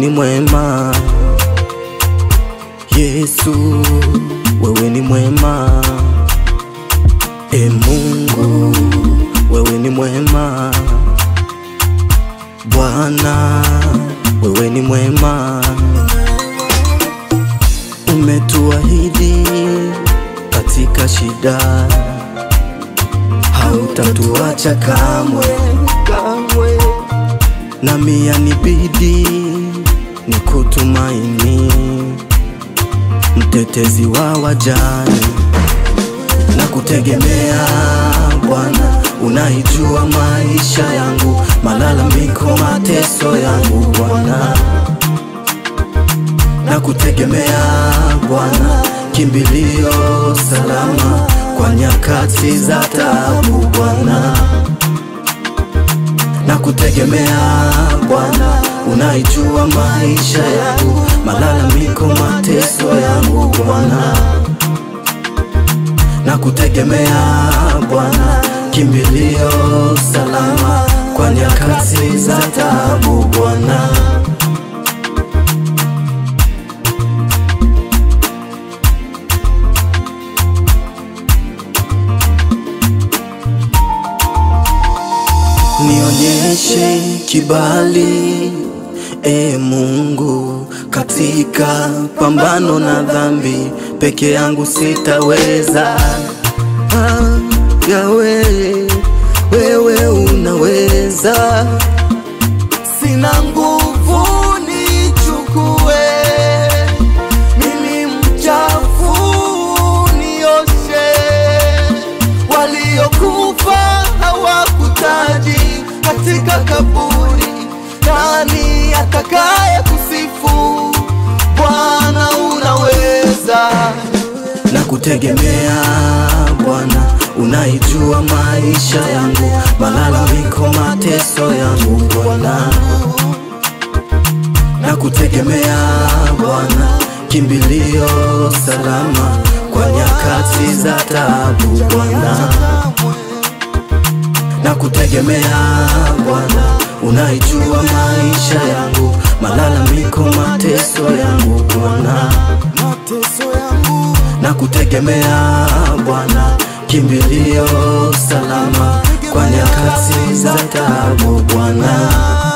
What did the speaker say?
ni mwema. Yesu, wewe ni mwema. Mungu, wewe ni mwema. Bwana, wewe ni mwema. Umetuahidi katika shida, hautatuacha kamwe, kamwe. Nami yanibidi nikutumaini, mtetezi wa wajane. Na kutegemea Bwana, unaijua maisha yangu, malalamiko, mateso yangu Bwana. Na kutegemea Bwana, kimbilio salama kwa nyakati za taabu Bwana. Na kutegemea Bwana, unaijua maisha yangu, malalamiko, mateso yangu Bwana. Na kutegemea Bwana, kimbilio salama kwa nyakati za taabu Bwana. Nionyeshe kibali, Mungu, katika pambano na dhambi. Peke yangu sitaweza. Yawe, wewe unaweza. Sina nguvu nichukue, mimi mchafu nioshe. Waliokufa hawakutaji katika kaburi, nani atakaye kusifu? Bwana unaweza. Na kutegemea Bwana, unaijua maisha yangu, malalamiko, mateso yangu Bwana. Na kutegemea Bwana, kimbilio salama kwa nyakati za taabu Bwana. Na kutegemea Bwana, unaijua maisha yangu, malalamiko, mateso yangu Bwana. Na kutegemea Bwana, kimbilio salama kwa nyakati za taabu Bwana.